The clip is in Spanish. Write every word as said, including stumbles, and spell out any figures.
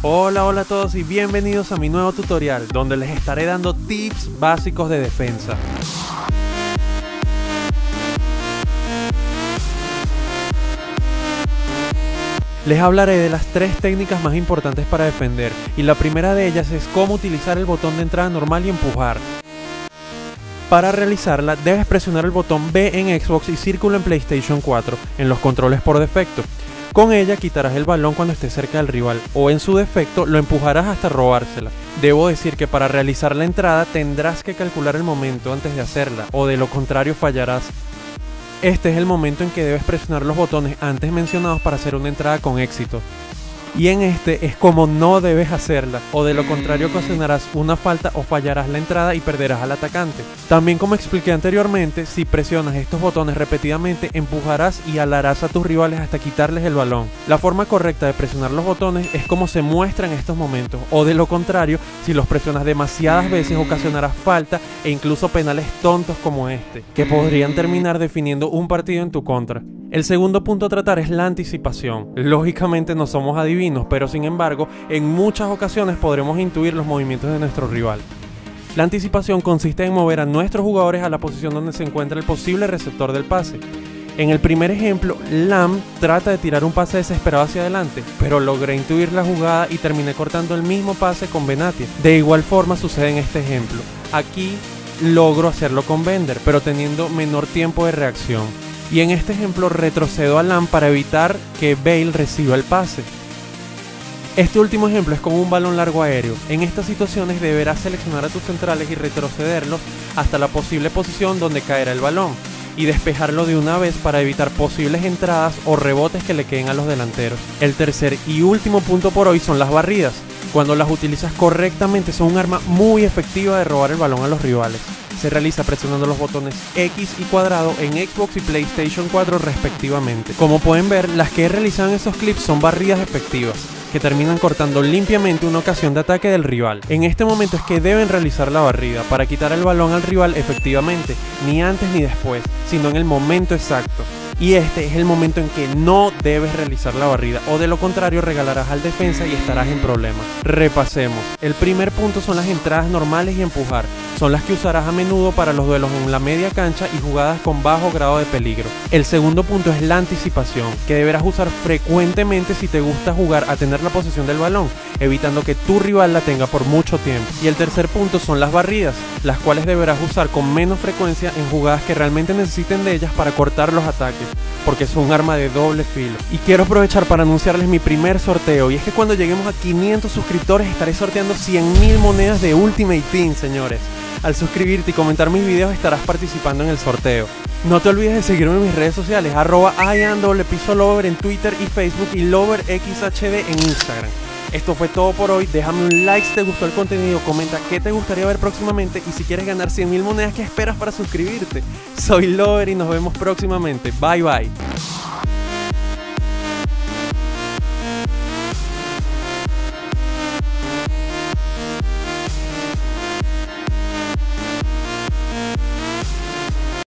Hola, hola a todos y bienvenidos a mi nuevo tutorial donde les estaré dando tips básicos de defensa. Les hablaré de las tres técnicas más importantes para defender y la primera de ellas es cómo utilizar el botón de entrada normal y empujar. Para realizarla debes presionar el botón B en Xbox y círculo en PlayStation cuatro en los controles por defecto. Con ella quitarás el balón cuando esté cerca del rival o en su defecto lo empujarás hasta robársela. Debo decir que para realizar la entrada tendrás que calcular el momento antes de hacerla o de lo contrario fallarás. Este es el momento en que debes presionar los botones antes mencionados para hacer una entrada con éxito. Y en este es como no debes hacerla, o de lo contrario ocasionarás una falta o fallarás la entrada y perderás al atacante. También, como expliqué anteriormente, si presionas estos botones repetidamente empujarás y alarás a tus rivales hasta quitarles el balón. La forma correcta de presionar los botones es como se muestra en estos momentos, o de lo contrario, si los presionas demasiadas veces ocasionarás falta e incluso penales tontos como este, que podrían terminar definiendo un partido en tu contra. El segundo punto a tratar es la anticipación. Lógicamente no somos adivinos, pero sin embargo, en muchas ocasiones podremos intuir los movimientos de nuestro rival. La anticipación consiste en mover a nuestros jugadores a la posición donde se encuentra el posible receptor del pase. En el primer ejemplo, Lam trata de tirar un pase desesperado hacia adelante, pero logré intuir la jugada y terminé cortando el mismo pase con Benatia. De igual forma sucede en este ejemplo. Aquí logro hacerlo con Bender, pero teniendo menor tiempo de reacción. Y en este ejemplo retrocedo a Lam para evitar que Bale reciba el pase. Este último ejemplo es con un balón largo aéreo. En estas situaciones deberás seleccionar a tus centrales y retrocederlos hasta la posible posición donde caerá el balón y despejarlo de una vez para evitar posibles entradas o rebotes que le queden a los delanteros. El tercer y último punto por hoy son las barridas. Cuando las utilizas correctamente son un arma muy efectiva de robar el balón a los rivales. Se realiza presionando los botones X y cuadrado en Xbox y PlayStation cuatro respectivamente. Como pueden ver, las que he realizado en esos clips son barridas efectivas, que terminan cortando limpiamente una ocasión de ataque del rival. En este momento es que deben realizar la barrida para quitar el balón al rival efectivamente, ni antes ni después, sino en el momento exacto. Y este es el momento en que no debes realizar la barrida, o de lo contrario regalarás al defensa y estarás en problemas. Repasemos. El primer punto son las entradas normales y empujar. Son las que usarás a menudo para los duelos en la media cancha y jugadas con bajo grado de peligro. El segundo punto es la anticipación, que deberás usar frecuentemente si te gusta jugar a tener la posesión del balón, evitando que tu rival la tenga por mucho tiempo. Y el tercer punto son las barridas, las cuales deberás usar con menos frecuencia en jugadas que realmente necesiten de ellas para cortar los ataques, porque es un arma de doble filo. Y quiero aprovechar para anunciarles mi primer sorteo, y es que cuando lleguemos a quinientos suscriptores estaré sorteando cien mil monedas de Ultimate Team, señores. Al suscribirte y comentar mis videos estarás participando en el sorteo. No te olvides de seguirme en mis redes sociales, arroba iamwpiso_lover en Twitter y Facebook y loverxhd en Instagram. Esto fue todo por hoy. Déjame un like si te gustó el contenido, comenta qué te gustaría ver próximamente y si quieres ganar cien mil monedas, ¿qué esperas para suscribirte? Soy Lover y nos vemos próximamente. Bye bye.